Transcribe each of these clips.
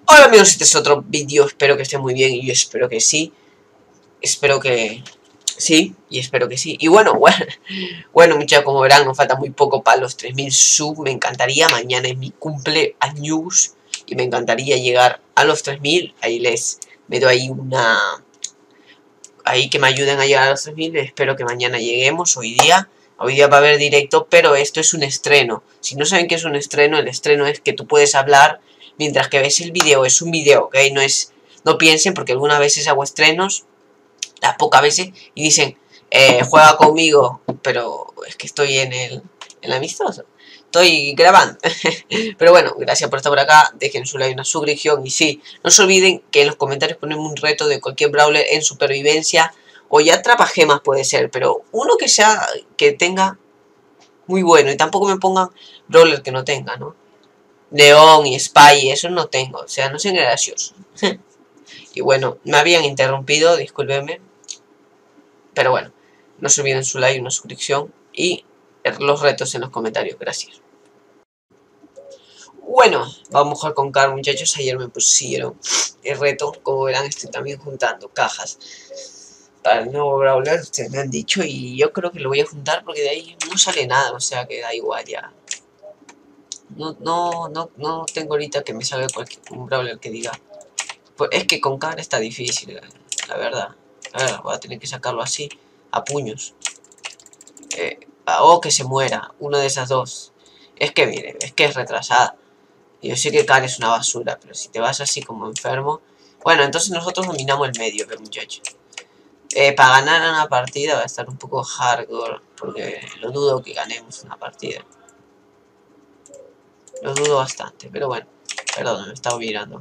Hola amigos, este es otro vídeo, espero que esté muy bien y yo espero que sí. Espero que sí, y espero que sí. Y bueno muchachos, como verán, nos falta muy poco para los 3000 subs. Me encantaría, mañana es mi cumpleaños y me encantaría llegar a los 3000. Ahí les meto ahí ahí que me ayuden a llegar a los 3000. Espero que mañana lleguemos, hoy día va a haber directo, pero esto es un estreno. Si no saben qué es un estreno, el estreno es que tú puedes hablar mientras que ves el vídeo. Es un vídeo, ¿ok? No piensen, porque algunas veces hago estrenos, las pocas veces, y dicen, juega conmigo, pero es que estoy en el amistoso. Estoy grabando. Pero bueno, gracias por estar por acá. Dejen su like, una suscripción. Y sí, no se olviden que en los comentarios ponemos un reto de cualquier brawler en supervivencia. O ya atrapagemas puede ser. Pero uno que tenga muy bueno. Y tampoco me pongan brawler que no tenga, ¿no? León y Spy, eso no tengo. O sea, no sean graciosos. Y bueno, me habían interrumpido, discúlpenme. Pero bueno, no se olviden su like, una suscripción. Y los retos en los comentarios. Gracias. Bueno, vamos a jugar con Car, muchachos. Ayer me pusieron el reto. Como verán, estoy también juntando cajas para el nuevo brawler. Ustedes me han dicho y yo creo que lo voy a juntar porque de ahí no sale nada. O sea que da igual ya. No tengo ahorita que me salga un brawler que diga. Pues es que con Car está difícil, la verdad. A ver, voy a tener que sacarlo así, a puños. O que se muera, una de esas dos. Es que mire, es que es retrasada. Yo sé que Khan es una basura, pero si te vas así como enfermo... Bueno, entonces nosotros dominamos el medio, muchachos. Para ganar una partida va a estar un poco hardcore, porque lo dudo que ganemos una partida. Lo dudo bastante, pero bueno. Perdón, me estaba mirando.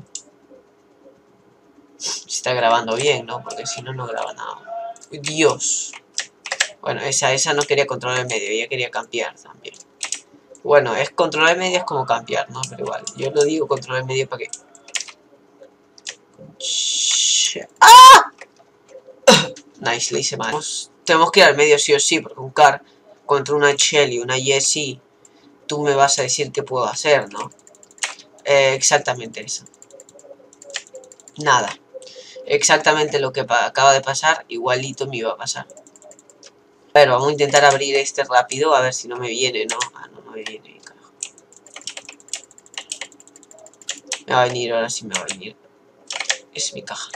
Se está grabando bien, ¿no? Porque si no, no graba nada. Uy, Dios. Bueno, esa no quería controlar el medio, ella quería campear también. Bueno, es controlar el medio es como campear, ¿no? Pero igual, yo lo digo controlar el medio para que... ¡Ah! Nice, le hice mal. Tenemos que ir al medio sí o sí, porque un Car contra una Shelly, una Jessie, tú me vas a decir qué puedo hacer, ¿no? Exactamente eso. Nada. Exactamente lo que acaba de pasar, igualito me iba a pasar. Pero vamos a intentar abrir este rápido, a ver si no me viene, ¿no? Ah, no me viene, carajo. Me va a venir, ahora sí me va a venir. Es mi caja.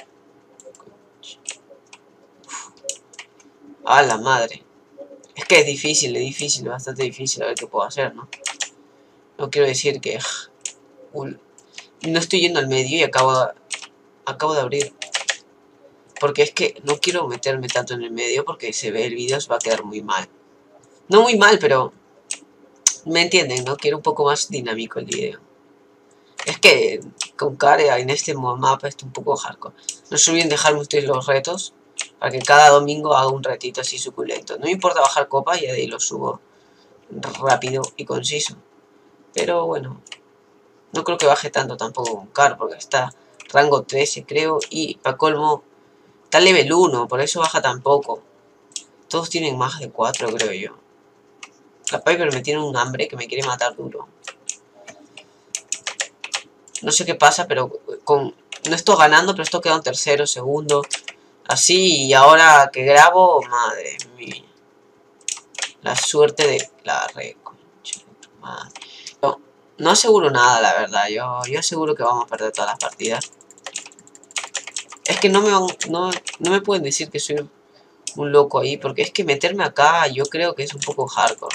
¡A la madre! Es que es difícil, bastante difícil a ver qué puedo hacer, ¿no? No quiero decir que... no estoy yendo al medio y acabo de abrir. Porque es que no quiero meterme tanto en el medio porque se ve el vídeo, se va a quedar muy mal. No muy mal, pero... ¿Me entienden, no? Quiero un poco más dinámico el vídeo. Es que con Care en este mapa está un poco hardcore. No se olviden dejarme ustedes los retos para que cada domingo haga un retito así suculento. No me importa bajar copas y de ahí lo subo rápido y conciso. Pero bueno, no creo que baje tanto tampoco con Car porque está rango 13 creo y para colmo está level 1, por eso baja tan poco. Todos tienen más de 4 creo yo. La Piper me tiene un hambre que me quiere matar duro. No sé qué pasa, pero no estoy ganando, pero estoy quedando tercero, segundo. Así, y ahora que grabo, madre mía. La suerte de la reconcha de tu madre. No aseguro nada, la verdad. Yo aseguro que vamos a perder todas las partidas. Es que no me pueden decir que soy un loco ahí, porque es que meterme acá yo creo que es un poco hardcore.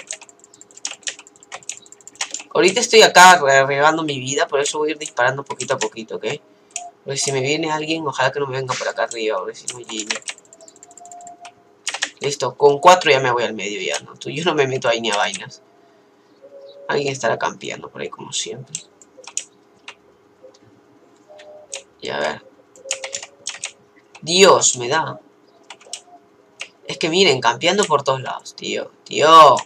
Ahorita estoy acá regando mi vida, por eso voy a ir disparando poquito a poquito, ¿ok? Porque si me viene alguien, ojalá que no me venga por acá arriba, porque si no, Jimmy. Listo, con 4 ya me voy al medio ya, ¿no? Yo no me meto ahí ni a vainas. Alguien estará campeando por ahí como siempre. Y a ver. Dios, me da. Es que miren, campeando por todos lados, tío. Tío.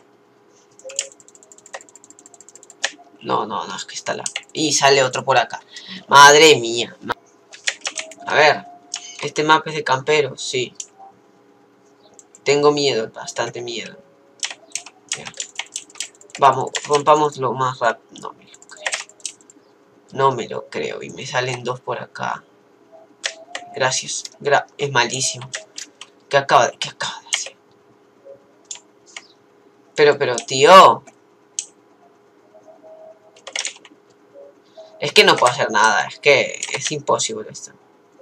No, es que está la... Y sale otro por acá. Madre mía. A ver. Este mapa es de camperos, sí. Tengo miedo, bastante miedo. Vamos, rompámoslo más rápido. No, me lo creo. No me lo creo. Y me salen 2 por acá. Gracias. Es malísimo. ¿Qué acaba de hacer? Pero, tío. Es que no puedo hacer nada. Es que es imposible esto.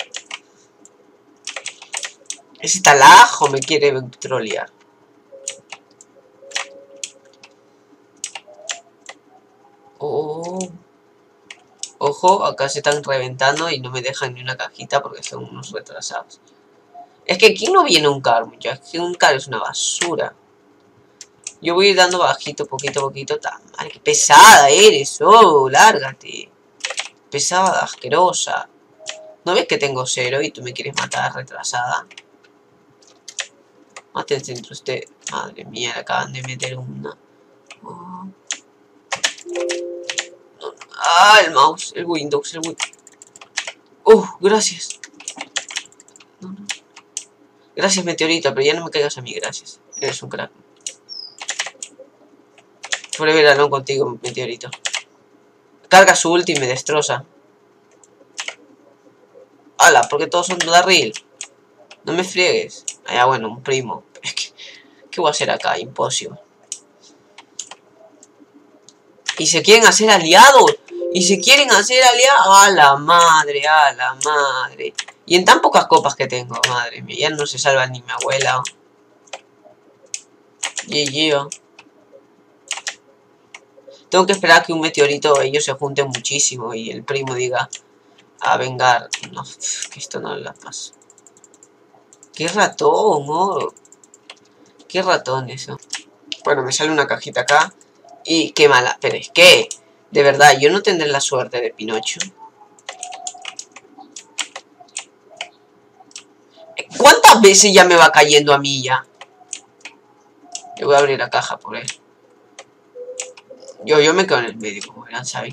Ese talajo me quiere trolear. Oh. Ojo, acá se están reventando y no me dejan ni una cajita porque son unos retrasados. Es que aquí no viene un car, muchachos. Es que un car es una basura. Yo voy a ir dando bajito, poquito a poquito. Madre, qué pesada eres. Oh, lárgate. Pesada, asquerosa. ¿No ves que tengo 0 y tú me quieres matar, retrasada? Mátense entre ustedes. Madre mía, le acaban de meter una. Oh. No. Ah, el mouse, el Windows, el Windows. Gracias. No. Gracias, meteorito, pero ya no me caigas a mí, gracias. Eres un crack. Forever alone contigo, meteorito. Carga su ulti y me destroza. ¡Hala! Porque todos son Darryl. No me friegues. Ah, bueno, un primo. ¿Qué voy a hacer acá? Imposible. Y se quieren hacer aliados. ¡A la madre! ¡A la madre! Y en tan pocas copas que tengo, madre mía. Ya no se salva ni mi abuela. GG. Tengo que esperar a que un meteorito ellos se junten muchísimo y el primo diga a vengar. No, que esto no la paso. ¡Qué ratón, oh! ¡Qué ratón eso! Bueno, me sale una cajita acá. Y qué mala. Pero es que, de verdad, yo no tendré la suerte de Pinocho. ¿Cuántas veces ya me va cayendo a mí ya? Le voy a abrir la caja por él. Yo me quedo en el medio, como verán, ¿sabéis?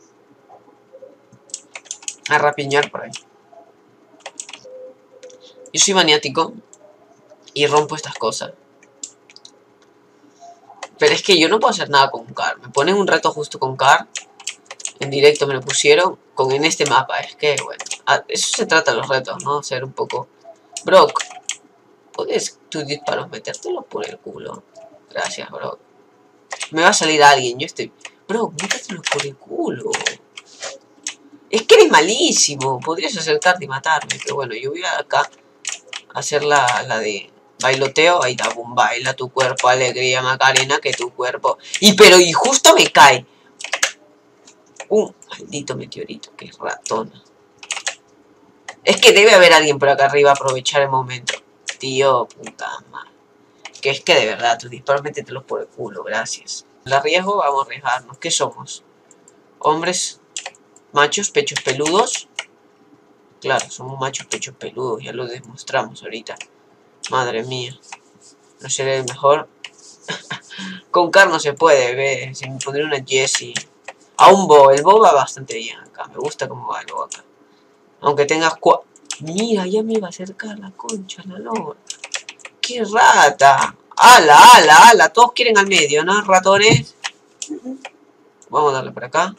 A rapiñar por ahí. Yo soy maniático y rompo estas cosas. Pero es que yo no puedo hacer nada con Car. Me ponen un reto justo con Car. En directo me lo pusieron en este mapa. Es que, bueno, eso se trata de los retos, ¿no? Ser un poco... Brock, ¿puedes tus disparos metértelos por el culo? Gracias, Brock. Me va a salir alguien, yo estoy... Brock, métetelos por el culo. Es que eres malísimo. Podrías acertarte y matarme. Pero bueno, yo voy acá a hacer la de bailoteo. Ahí está, boom, baila tu cuerpo, alegría, Macarena, que tu cuerpo... Y justo me cae. Un maldito meteorito, que ratona. Es que debe haber alguien por acá arriba a aprovechar el momento. Tío, puta madre. Que es que de verdad, tus disparos métetelos por el culo, gracias. ¿La arriesgo? Vamos a arriesgarnos. ¿Qué somos? Hombres, machos, pechos peludos. Claro, somos machos, pechos peludos. Ya lo demostramos ahorita. Madre mía. No seré el mejor. Con Car no se puede, ve. Si me pondré una Jessie. A un Bo. El Bo va bastante bien acá. Me gusta cómo va el Bo acá. Aunque tengas Mira, ya me iba a acercar la concha, la lora. ¡Qué rata! ¡Hala, hala, hala! Todos quieren al medio, ¿no, ratones? Vamos a darle por acá.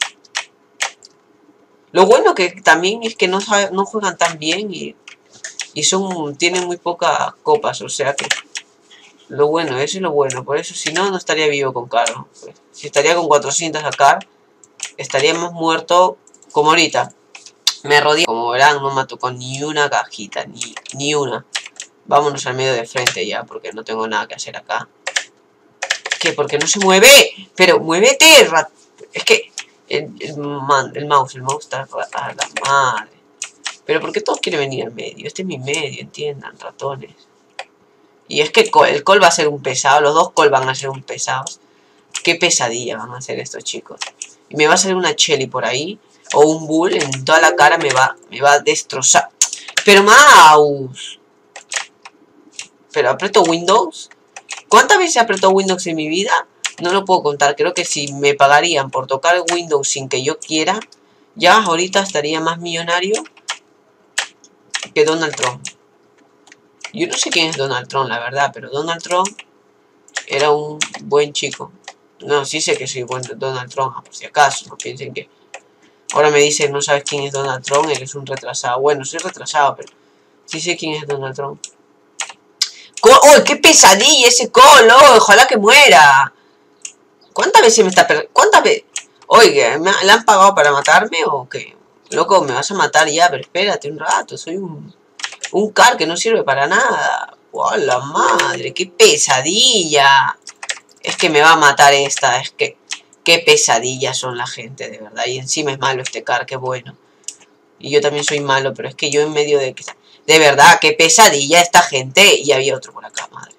Lo bueno que también es que no juegan tan bien y tienen muy pocas copas, o sea que... Lo bueno, eso es lo bueno. Por eso, si no, no estaría vivo con Caro. Si estaría con 400 acá, estaríamos muertos como ahorita. Me rodeé. Como verán, no me tocó ni una cajita, ni una. Vámonos al medio de frente ya, porque no tengo nada que hacer acá. ¿Qué? ¿Por qué no se mueve? Pero muévete, es que el mouse está a la madre. Pero ¿por qué todos quieren venir al medio? Este es mi medio, entiendan, ratones. Y es que el Col va a ser un pesado, los dos Col van a ser un pesados. Qué pesadilla van a hacer estos chicos. Y me va a salir una Shelly por ahí, o un Bull en toda la cara, me va a destrozar. Pero mouse. Pero aprieto Windows. ¿Cuántas veces aprieto Windows en mi vida? No lo puedo contar. Creo que si me pagarían por tocar Windows sin que yo quiera, ya ahorita estaría más millonario que Donald Trump. Yo no sé quién es Donald Trump, la verdad, pero Donald Trump era un buen chico. No, sí sé que soy buen Donald Trump, por si acaso, no piensen que... Ahora me dice, no sabes quién es Donald Trump, él es un retrasado. Bueno, soy retrasado, pero sí sé quién es Donald Trump. ¡Oh, qué pesadilla ese colo! Ojalá que muera. ¿Cuántas veces me está ¿Cuántas veces? Oiga, ¿le han pagado para matarme o qué? Loco, me vas a matar ya, pero espérate un rato. Soy un car que no sirve para nada. ¡Oh, la madre! ¡Qué pesadilla! Es que me va a matar esta. Es que... Qué pesadillas son la gente, de verdad. Y encima es malo este car, qué bueno. Y yo también soy malo, pero es que yo en medio de... De verdad, qué pesadilla esta gente. Y había otro por acá, madre.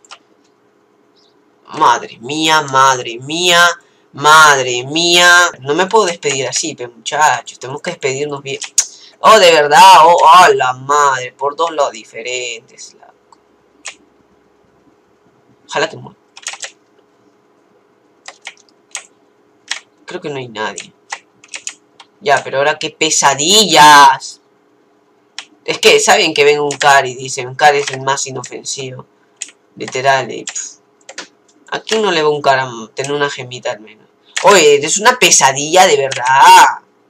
Madre mía, madre mía, madre mía. No me puedo despedir así, pero muchachos. Tenemos que despedirnos bien. Oh, de verdad, oh, la madre. Por dos lados diferentes. Ojalá que muera. Creo que no hay nadie. Ya, pero ahora qué pesadillas. Es que, ¿saben que ven un car y dicen, un car es el más inofensivo? Literal, y... ¿A quién no le va un car a tener una gemita al menos? Oye, eres una pesadilla de verdad.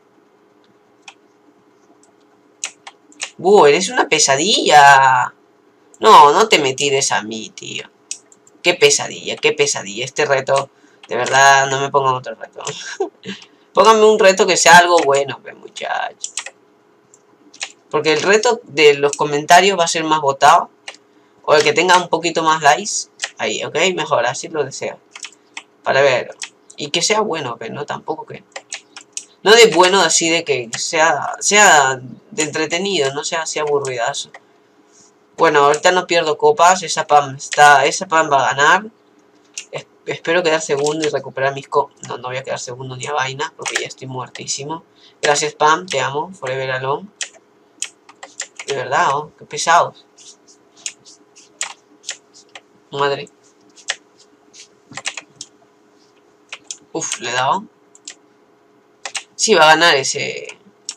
Eres una pesadilla. No, no te me tires a mí, tío. Qué pesadilla, qué pesadilla. Este reto, de verdad, no me pongan otro reto. Pónganme un reto que sea algo bueno, pues, muchachos. Porque el reto de los comentarios va a ser más votado. O el que tenga un poquito más likes. Ahí, ok, mejor, así lo deseo. Para ver. Y que sea bueno, pero no tampoco que... No de bueno así de que sea de entretenido, no sea así aburridazo. Bueno, ahorita no pierdo copas, esa Pam va a ganar. Espero quedar segundo y recuperar mis copas. No, no voy a quedar segundo ni a vaina, porque ya estoy muertísimo. Gracias Pam, te amo, forever alone. De verdad, oh, qué pesados. Madre. Uf, le he dado. Sí, va a ganar ese...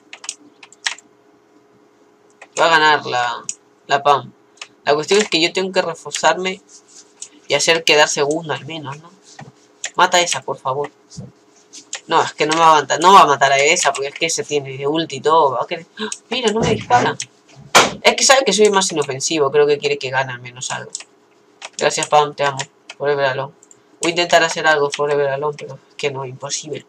Va a ganar la PAM. La cuestión es que yo tengo que reforzarme y hacer quedar segundo al menos, ¿no? Mata a esa, por favor. No, es que no me va a matar. No va a matar a esa, porque es que ese tiene ulti y todo. ¿Va a querer? ¡Ah! Mira, no me dispara. Es que sabe que soy más inofensivo. Creo que quiere que gane al menos algo. Gracias, Pam, te amo. Forever alone. Voy a intentar hacer algo forever alone, pero es que no, imposible.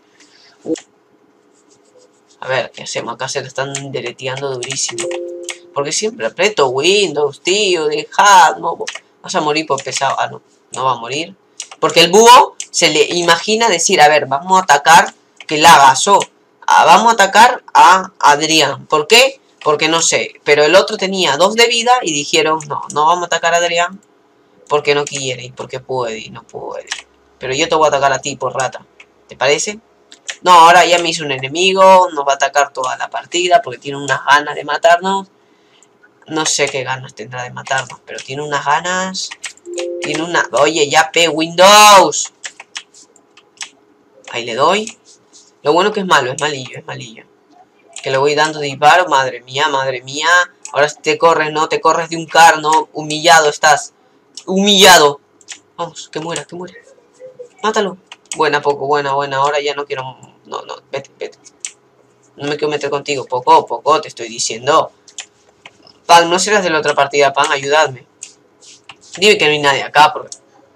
A ver, ¿qué hacemos? Acá se lo están deleteando durísimo. Porque siempre aprieto Windows, tío, dejadme. Vas a morir por pesado. Ah, no, no va a morir. Porque el búho se le imagina decir, a ver, vamos a atacar, que la agasó. Vamos a atacar a Adrián. ¿Por qué? Porque no sé. Pero el otro tenía 2 de vida y dijeron, no, no vamos a atacar a Adrián. Porque no quiere y porque puede y no puede. Pero yo te voy a atacar a ti por rata. ¿Te parece? No, ahora ya me hizo un enemigo. Nos va a atacar toda la partida porque tiene unas ganas de matarnos. No sé qué ganas tendrá de matarnos, pero tiene unas ganas. Tiene una... Oye, ya P, Windows. Ahí le doy. Lo bueno que es malo, es malillo, es malillo. Que le voy dando disparo, madre mía, madre mía. Ahora te corres, no, te corres de un car, no. Humillado estás. Humillado. Vamos, que muera, que muera. Mátalo. Buena, poco, buena, buena. Ahora ya no quiero... No, no, vete, vete. No me quiero meter contigo. Poco, poco, te estoy diciendo. Pan, no serás de la otra partida, Pan, ayudadme. Dime que no hay nadie acá, porque...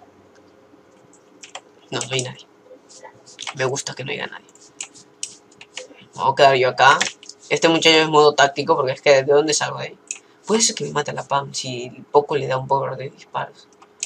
No, no hay nadie. Me gusta que no haya nadie. Me voy a quedar yo acá. Este muchacho es modo táctico, porque es que ¿de dónde salgo de ahí? Puede ser que me mate la Pam, si poco le da un poco de disparos.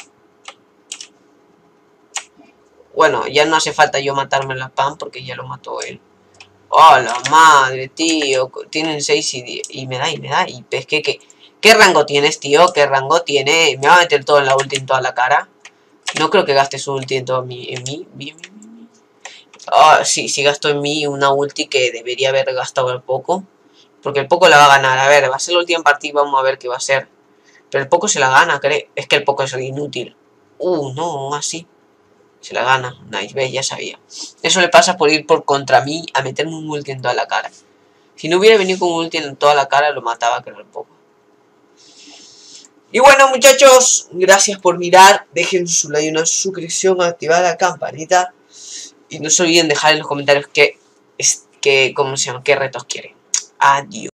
Bueno, ya no hace falta yo matarme la Pam, porque ya lo mató él. ¡Oh, la madre, tío! Tienen 6 y me da, y me da. Y es que, ¿qué rango tienes, tío? ¿Qué rango tiene? ¿Me va a meter todo en la ulti en toda la cara? No creo que gaste su ulti en todo en mí. Bien. Ah, sí, sí gastó en mí una ulti que debería haber gastado el poco. Porque el poco la va a ganar. A ver, va a ser la última partida, vamos a ver qué va a ser. Pero el poco se la gana, creo. Es que el poco es inútil. No, así. Se la gana. Nice, ve, ya sabía. Eso le pasa por ir por contra mí a meterme un ulti en toda la cara. Si no hubiera venido con un ulti en toda la cara, lo mataba, creo, el poco. Y bueno, muchachos, gracias por mirar. Dejen su like y una suscripción, activar la campanita. Y no se olviden dejar en los comentarios qué qué retos quieren. Adiós.